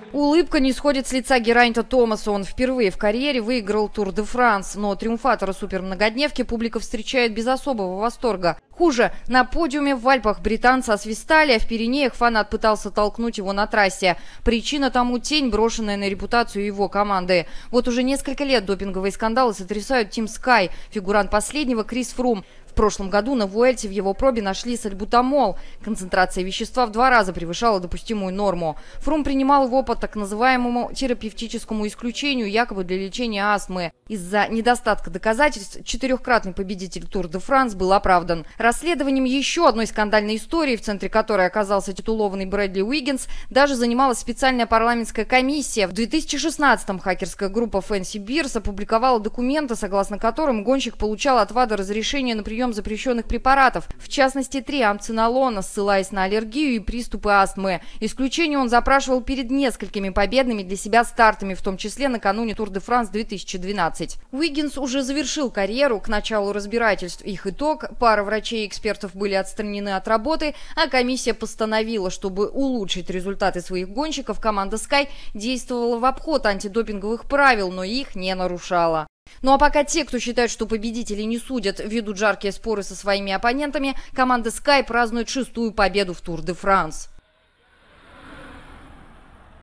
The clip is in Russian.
Улыбка не сходит с лица Геранта Томаса. Он впервые в карьере выиграл Тур де Франс. Но триумфатора супермногодневки публика встречает без особого восторга. Хуже, на подиуме в Альпах британца освистали, а в Пиренеях фанат пытался толкнуть его на трассе. Причина тому тень, брошенная на репутацию его команды. Вот уже несколько лет допинговые скандалы сотрясают Team Sky. Фигурант последнего Крис Фрум. В прошлом году на Вуэльте в его пробе нашли сальбутамол. Концентрация вещества в 2 раза превышала допустимую норму. Фрум принимал его по так называемому терапевтическому исключению, якобы для лечения астмы. Из-за недостатка доказательств 4-кратный победитель Тур де Франс был оправдан. Расследованием еще одной скандальной истории, в центре которой оказался титулованный Брэдли Уиггинс, даже занималась специальная парламентская комиссия. В 2016-м хакерская группа Fancy Bears опубликовала документы, согласно которым гонщик получал от ВАДА разрешение на прием запрещенных препаратов, в частности триамцинолона, ссылаясь на аллергию и приступы астмы. Исключение он запрашивал перед несколькими победными для себя стартами, в том числе накануне Тур де Франс 2012. Уиггинс уже завершил карьеру. К началу разбирательств их итог: пара врачей и экспертов были отстранены от работы, а комиссия постановила, чтобы улучшить результаты своих гонщиков, команда Sky действовала в обход антидопинговых правил, но их не нарушала. Ну а пока те, кто считает, что победителей не судят, ведут жаркие споры со своими оппонентами, команда Sky празднует 6-ю победу в Тур де Франс.